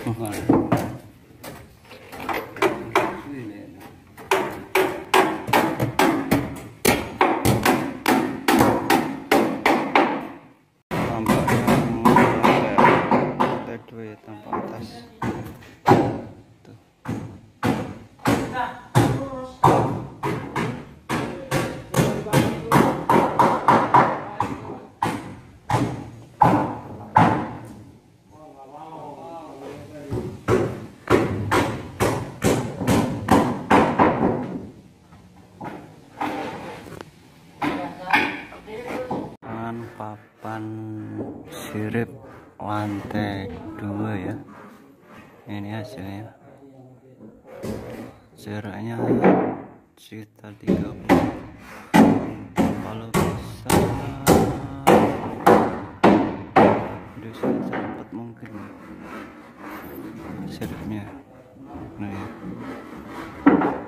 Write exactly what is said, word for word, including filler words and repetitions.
Tampak atas tuh. Papan sirip lantai dua ya, ini hasilnya, jaraknya sekitar tiga puluh. Kalau bisa bisa cepat mungkin siripnya, nah ya.